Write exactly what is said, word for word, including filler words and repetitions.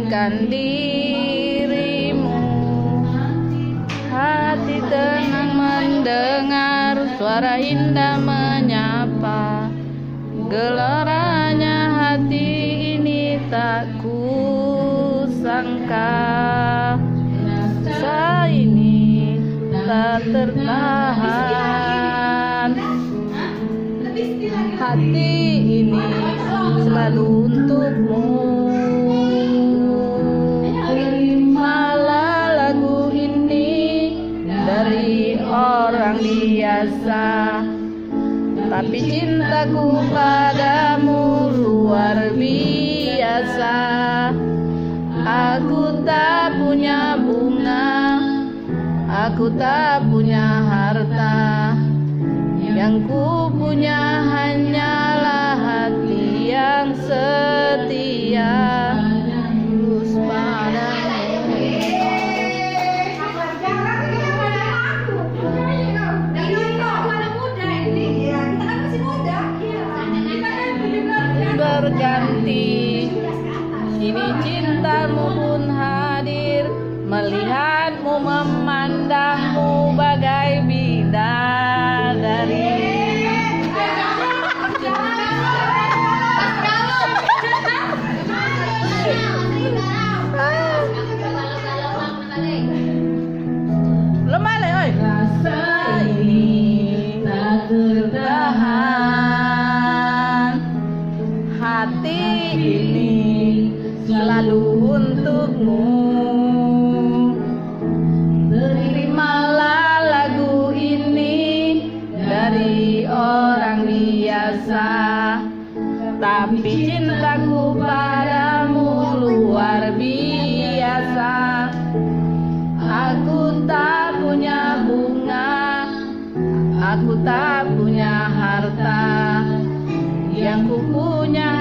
meninggalkan dirimu. Hati tenang mendengar suara indah menyapa. Gelaranya hati ini tak kusangka. Rasa ini tak tertahan. Hati ini selalu untukmu. Terimalah lagu ini dari orang biasa, tapi cintaku padamu luar biasa. Aku tak punya bunga, aku tak punya harta. Yang ku punya hanyalah hati yang setia tulus padamu. Berganti, kini cintamu pun hadir, melihatmu memandangmu bagai bidadari. Rasa ini tak tertahan. Hati ini selalu untukmu. Terimalah lagu ini dari orang biasa, tapi cintaku padamu luar biasa. Aku tak punya bunga, aku tak punya harta. Yang ku punya